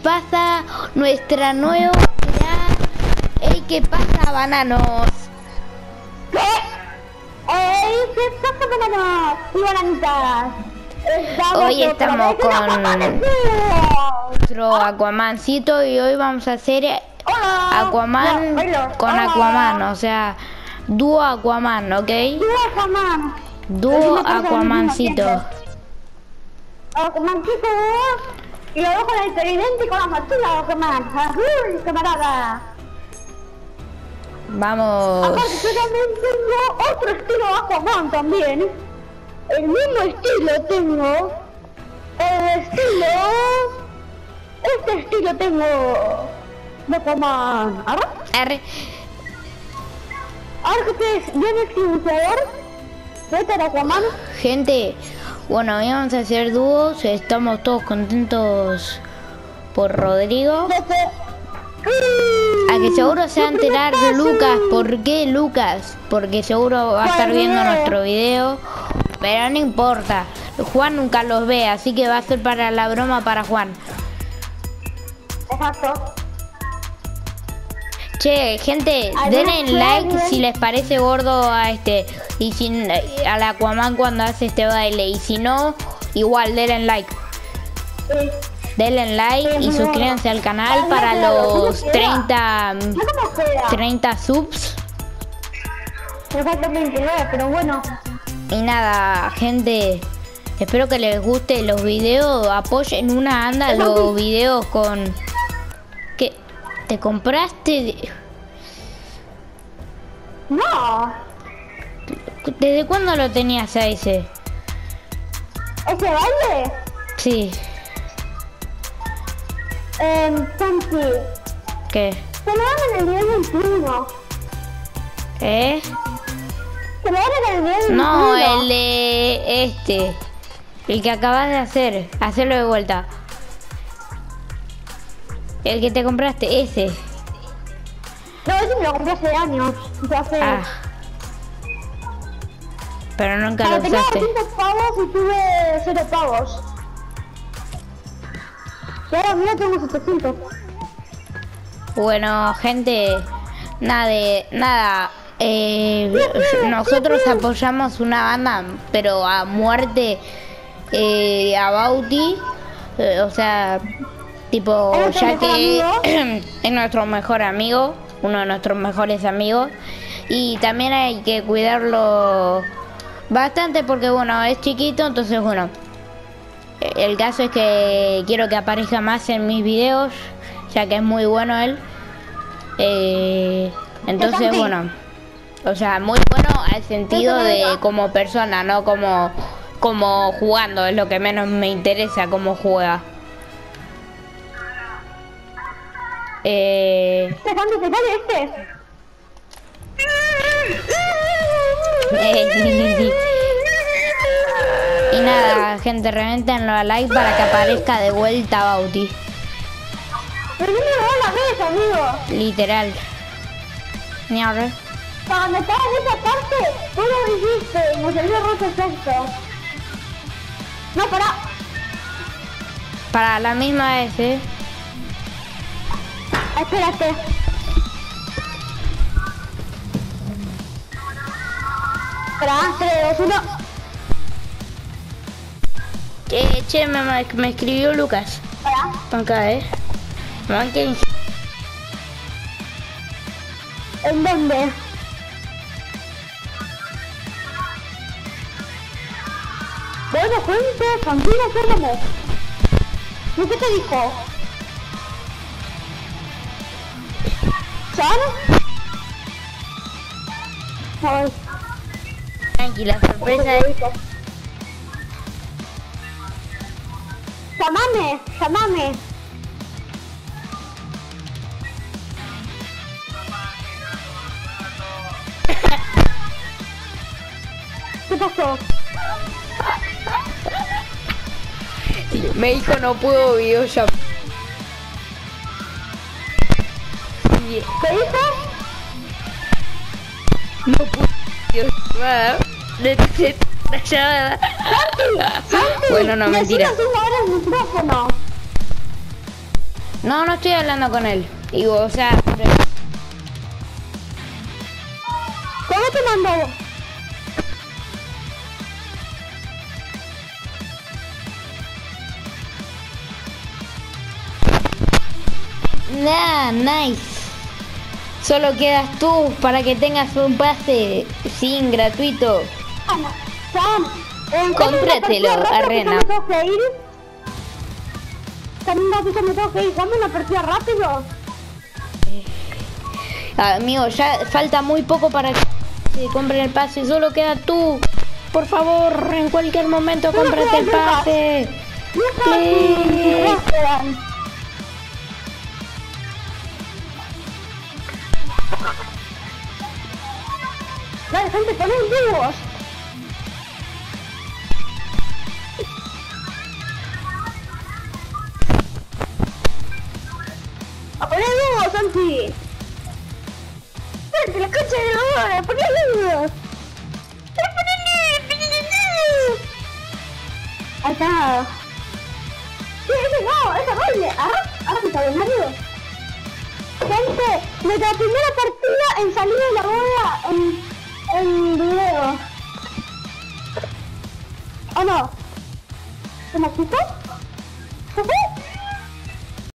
pasa? Nuestra nueva unidad. Ey, ¿qué pasa, bananos? ¿Qué? ¡Ey! ¿Qué pasa, bananos? Y bananitas. Hoy estamos con nuestro Aquamancito y hoy vamos a hacer Aquaman con Aquaman, o sea, dúo Aquaman, ¿ok? Dúo Aquaman. Dúo Aquamancito. Aquamancito, y luego con el tridente con la mochila de Aquaman. ¡Uy, camarada! Vamos. Aparte, yo también tengo otro estilo de Aquaman también. El mismo estilo tengo. Este estilo tengo de Aquaman. ¿Ahora? Ahora que ustedes ven el silenciador, vete de Aquaman. Gente, bueno, hoy vamos a hacer dúos. Estamos todos contentos por Rodrigo. A que seguro se va a enterar de Lucas. ¿Por qué Lucas? Porque seguro va a estar viendo nuestro video. Pero no importa. Juan nunca los ve, así que va a ser para la broma para Juan. Exacto. Che, gente, denle like si les parece gordo a este. Y si al Aquaman cuando hace este baile. Y si no, igual denle like. Denle like y suscríbanse al canal para los 30 subs. Me faltan 29, pero bueno. Y nada, gente, espero que les guste los videos. Apoyen una anda los videos con... ¿Qué? ¿Te compraste? No. ¿Desde cuándo lo tenías a ese? ¿Ese baile? Sí. Santi. ¿Qué? Se lo dan en el nivel 21. ¿Eh? Se lo dan en el nivel 21. No, el de este. El que acabas de hacer. Hacerlo de vuelta. El que te compraste, ese. No, ese me lo compré hace años. Ya hace... Ah. Pero nunca lo tenía usaste. 200 pavos y tuve 0 pavos. Y ahora mira, tengo 700. Bueno, gente, nada. Nosotros apoyamos una banda, pero a muerte, a Bauti, o sea, tipo, ya que es nuestro mejor amigo, uno de nuestros mejores amigos, y también hay que cuidarlo bastante porque, bueno, es chiquito, entonces, bueno, el caso es que quiero que aparezca más en mis videos, ya que es muy bueno él. Entonces, bueno, o sea, muy bueno al sentido de como persona, no como jugando, es lo que menos me interesa cómo juega. ¿Te sale Y nada, gente, revéntenlo a like para que aparezca de vuelta Bauti. Pero no me lo dan la vez, amigo. Literal. Ni ahora. Cuando estaba en esa parte, tú lo dijiste y me salió roto efecto. No, pará. Para la misma vez, Espérate. Pará, 3, 2, 1. Che, me escribió Lucas. Pará. Acá, ¿En dónde? Bueno, gente, tranquilo, espérame. ¿Y qué te dijo? ¿Sabes? Ay, Tranquila, sorpresa es... llamame. ¿Qué pasó? Me dijo no puedo videollamar. ¿Qué dijo? No puedo videollamar. Necesito una llamada. Santi, Bueno, no, mentira. Necesitas ahora el micrófono. No, no estoy hablando con él. Digo, o sea... ¿Cómo te mandó? Nah, nice. Solo quedas tú para que tengas un pase sin gratuito. Sam, Cómpratelo, Arena. ¿Me tengo que ir? También me tengo que ir. Dame una partida rápido. Amigo, ya falta muy poco para que se compren el pase. Solo queda tú. Por favor, en cualquier momento cómprate el pase. Please. Dale, gente, ponen dúos. A poner dúos, Santi. Espérate, la cancha de la hora, poner dúos. Ahí está. Sí, ese no, esa doble. Ahora me está bien marido. Gente, nuestra primera partida en salir de la boda en video. ¿O no? ¿Se me quitó? ¿Se fue?